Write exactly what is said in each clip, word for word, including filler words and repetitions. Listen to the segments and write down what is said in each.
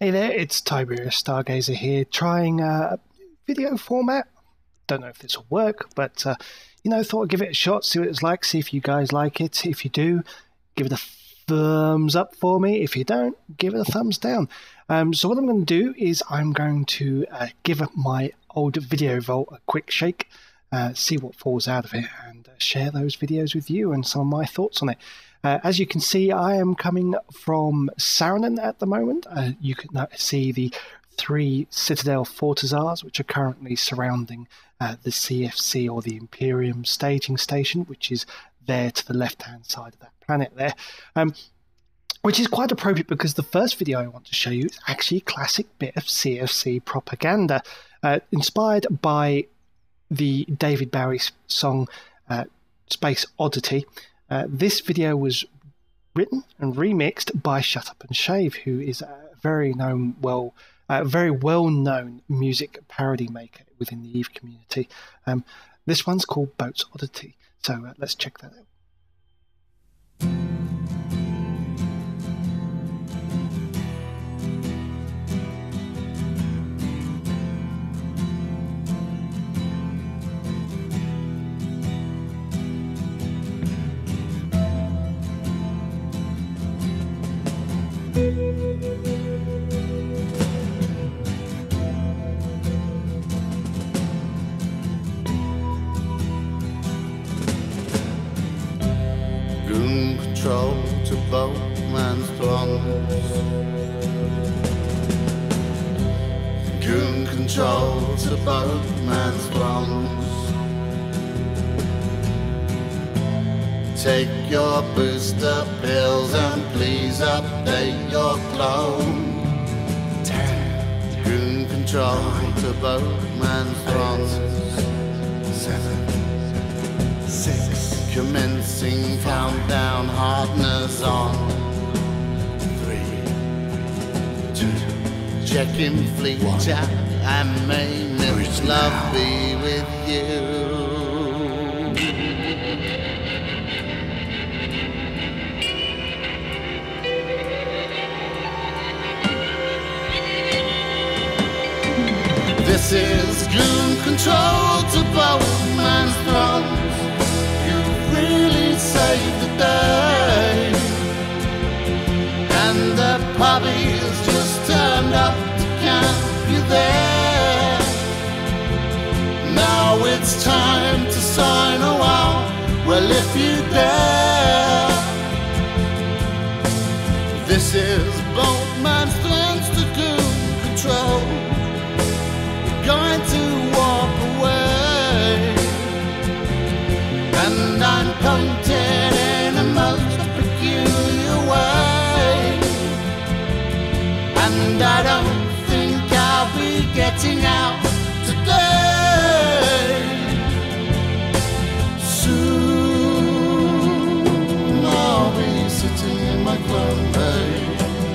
Hey there, it's Tiberius Stargazer here, trying a video format. Don't know if this will work, but uh, you know, thought I'd give it a shot, see what it's like, see if you guys like it. If you do, give it a thumbs up for me. If you don't, give it a thumbs down. Um, so what I'm going to do is I'm going to uh, give my old Video Vault a quick shake, uh, see what falls out of it, and uh, share those videos with you and some of my thoughts on it. Uh, as you can see, I am coming from Saarinen at the moment. Uh, you can uh, see the three Citadel Fortizars, which are currently surrounding uh, the C F C, or the Imperium staging station, which is there to the left-hand side of that planet there. Um, which is quite appropriate because the first video I want to show you is actually a classic bit of C F C propaganda, uh, inspired by the David Bowie song uh, Space Oddity. Uh, this video was written and remixed by Shut Up and Shave, who is a very known, well, uh, very well-known music parody maker within the EVE community. Um, this one's called Boat's Oddity, so uh, let's check that out. Goon control to boatman's thrones. Goon control to boatman's thrones. Take your booster pills and please update your clone. Ten. Goon control to boatman's thrones. Seven. Six. Commencing countdown, hardness on. Three, two, checking fleet chat and may Miss Love be with you. This is Goon control to boatman's thrones. Really saved the day, and the puppies just turned up to camp you there. Now it's time to sign a while, well if you dare. This is Boatman's Thrones to Goon control. We're going to walk away, and I'm pointed in a most peculiar way, and I don't think I'll be getting out today. Soon I'll be sitting in my clone bay.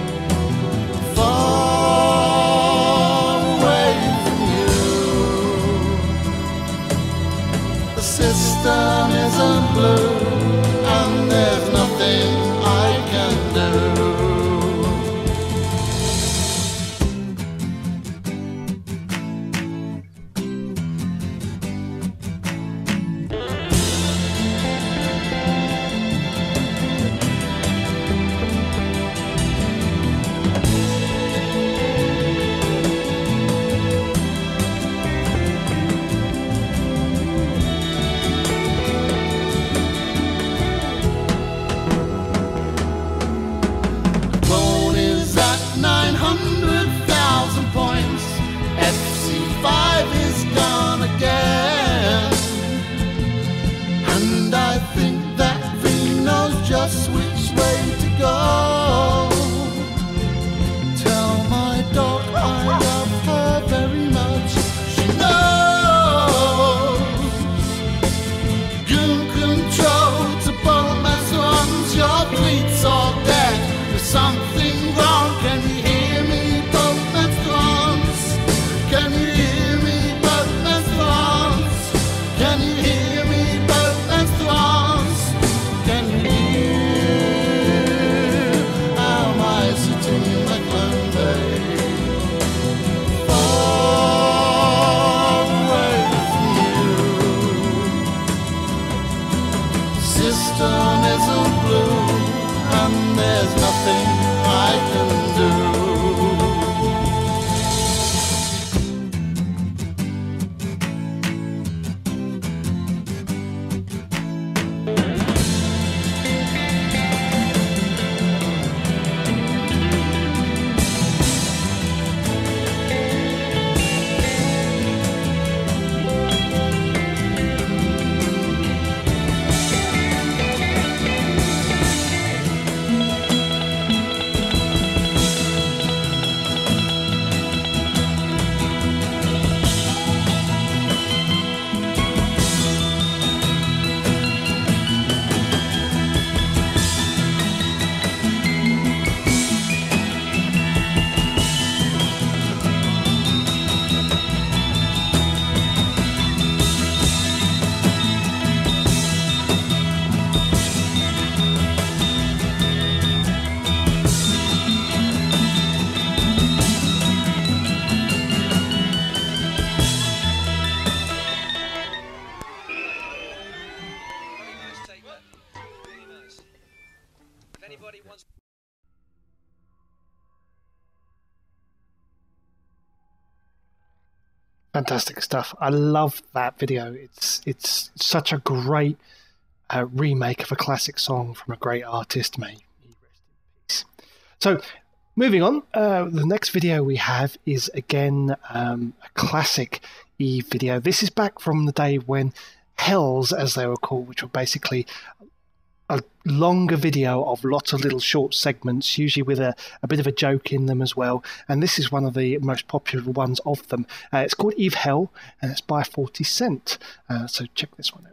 sun isn't blue, and there's nothing I can do. Fantastic stuff. I love that video. It's it's such a great uh, remake of a classic song from a great artist. May he rest in peace. So, moving on, uh, the next video we have is again um, a classic Eve video. This is back from the day when Hells, as they were called, which were basically a longer video of lots of little short segments, usually with a, a bit of a joke in them as well. And this is one of the most popular ones of them. Uh, it's called Eve Hell, and it's by forty cent. Uh, so check this one out.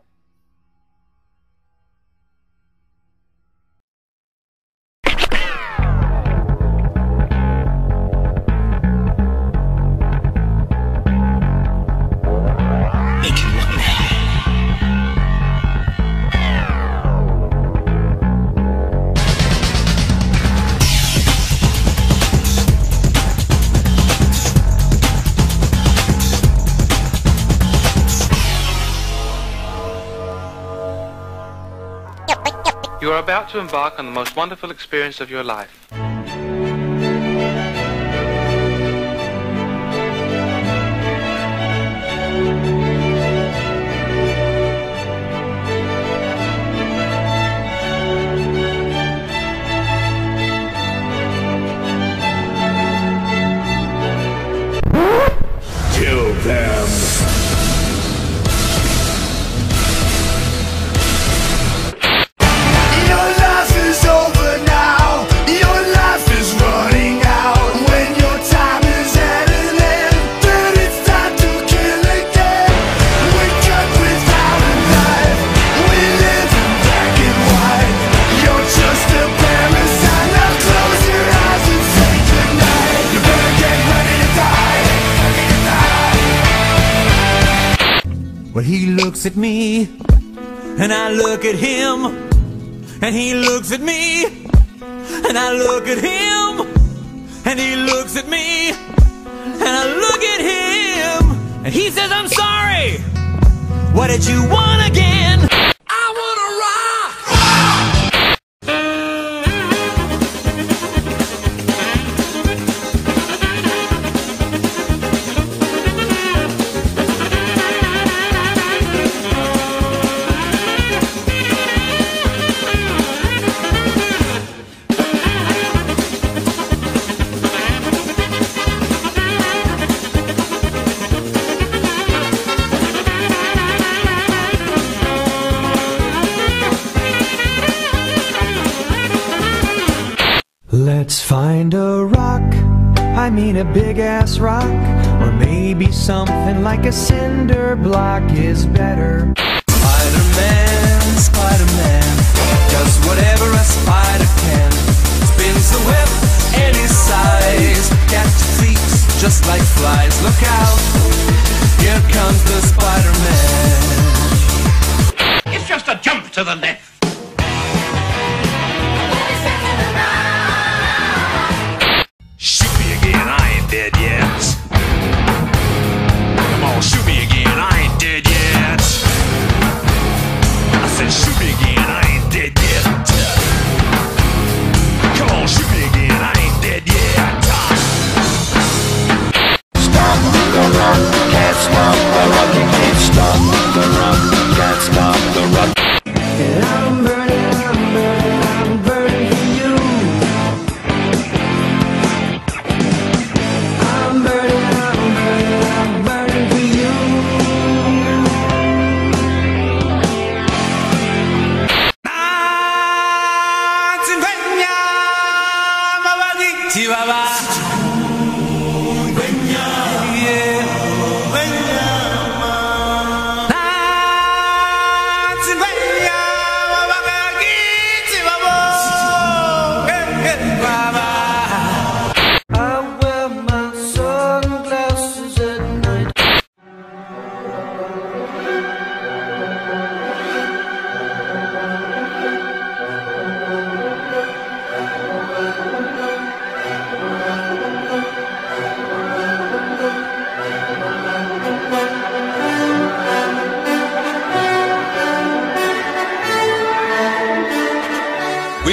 You are about to embark on the most wonderful experience of your life. Kill them. Well, he looks at me, and I look at him, and he looks at me, and I look at him, and he looks at me, and I look at him, and he says, I'm sorry, what did you want again? I wanna rock! Let's find a rock, I mean a big ass rock, or maybe something like a cinder block is better. Spider-Man, Spider-Man, does whatever a spider can. Spins the web any size, catches thieves just like flies. Look out, here comes the Spider-Man. It's just a jump to the left. Shoot me again, I ain't dead yet. Come on, shoot me again, I ain't dead yet.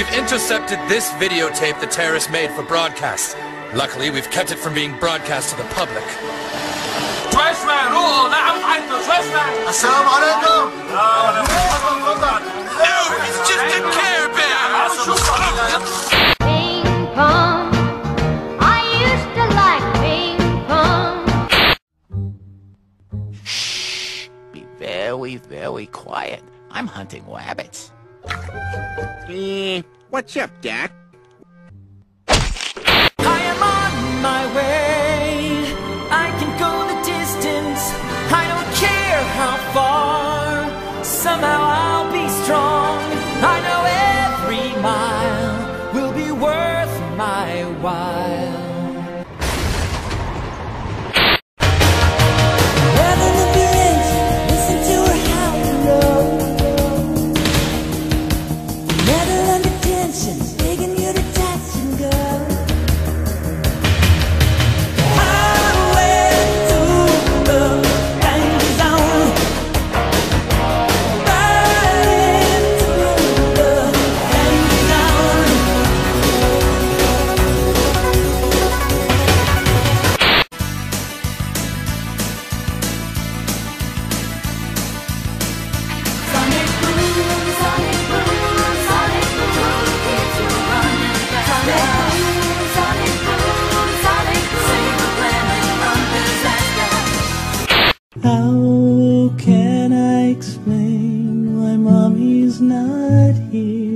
We've intercepted this videotape the terrorists made for broadcast. Luckily, we've kept it from being broadcast to the public. السلام عليكم. No, it's just a Care Bear! Ping pong. I used to like ping pong. Shh! Be very, very quiet. I'm hunting rabbits. Eh, what's up, Doc? I am on my way. I can go the distance. I don't care how far. Somehow I'll be strong. I know every mile will be worth my while. Rather than be rich, listen to her howl below. Never under tension, begging you to touch and go. I went to the danger zone. Right into the danger zone. Sonic boom, sonic boom, sonic boom, keeps you running fast. Sonic boom, sonic boom, sonic boom, save the planet from disaster. How can I explain why mommy's not here?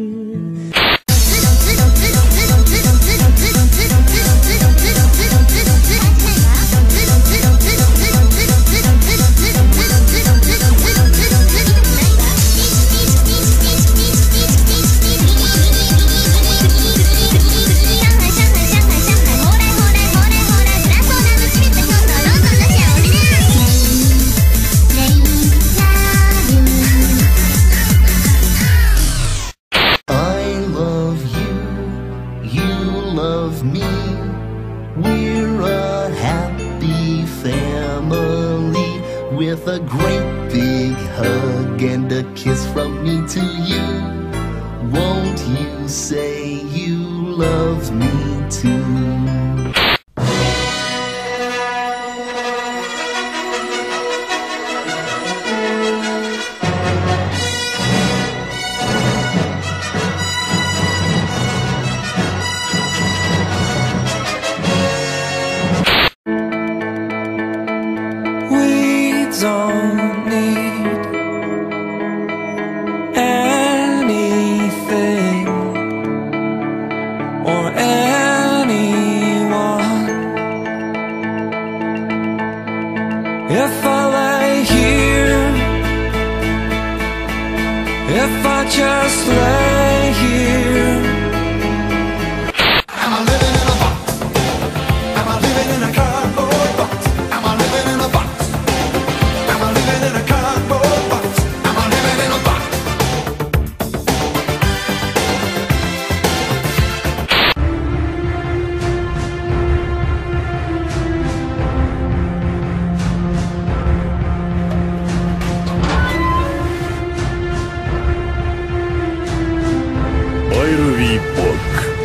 I love you, you love me. We're a happy family with a great big hug and a kiss from me to you. Won't you say you love me too? We don't need anything or anyone. If I lay here, if I just lay here. Am I living in a box? Am I living in a cardboard box? Am I living in a box? Am I living in a cardboard box? Am I living in a box? I'll be back.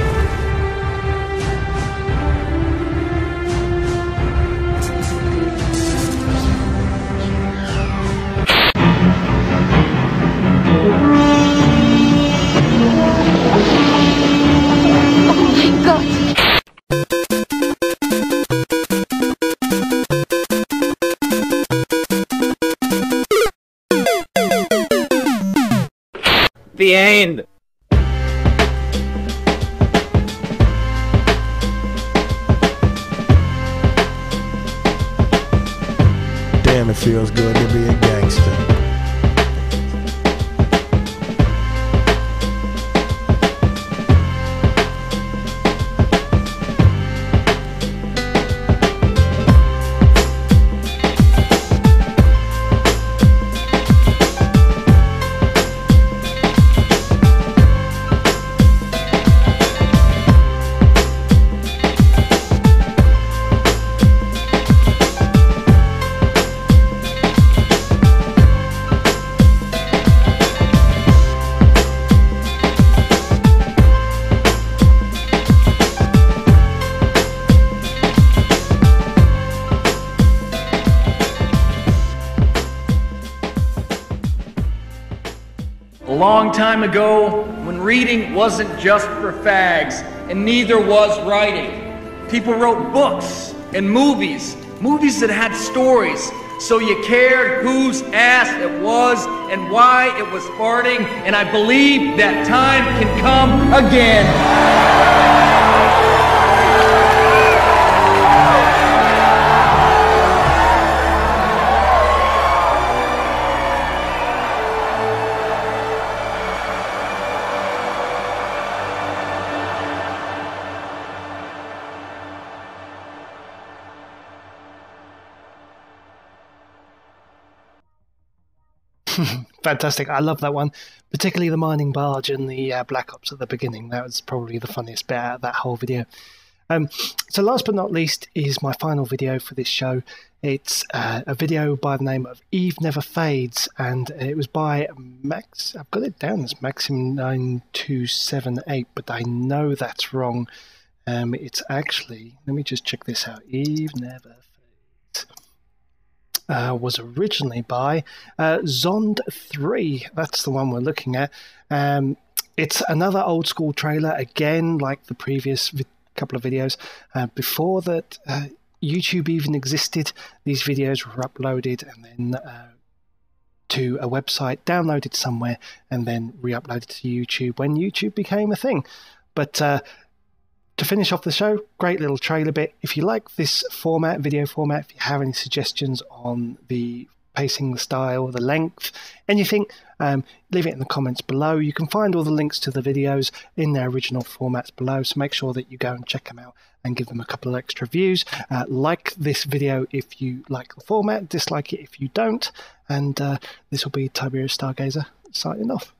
The end. Damn, it feels good to be a gangster. time ago when reading wasn't just for fags, and neither was writing. People wrote books and movies, movies that had stories, so you cared whose ass it was and why it was farting, and I believe that time can come again. Fantastic. I love that one, particularly the mining barge and the uh, Black Ops at the beginning. That was probably the funniest bit out of that whole video. Um, so last but not least is my final video for this show. It's uh, a video by the name of Eve Never Fades, and it was by Max. I've got it down as Maxim nine two seven eight, but I know that's wrong. Um, it's actually, let me just check this out. Eve Never Fades. Uh, was originally by uh, Zond three. That's the one we're looking at. Um, it's another old school trailer, again, like the previous couple of videos. Uh, before that uh, YouTube even existed, these videos were uploaded and then uh, to a website, downloaded somewhere, and then re-uploaded to YouTube when YouTube became a thing. But uh, to finish off the show, great little trailer bit. If you like this format, video format, if you have any suggestions on the pacing, the style, the length, anything, um, leave it in the comments below. You can find all the links to the videos in their original formats below, so make sure that you go and check them out and give them a couple of extra views. Uh, like this video if you like the format, dislike it if you don't, and uh, this will be Tiberius Stargazer signing off.